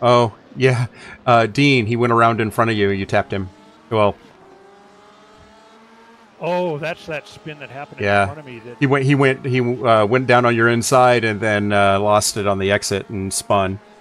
Oh, yeah. Dean, he went around in front of you. You tapped him. Well, Oh, that's that spin that happened in yeah. front of me. He went down on your inside and then lost it on the exit and spun.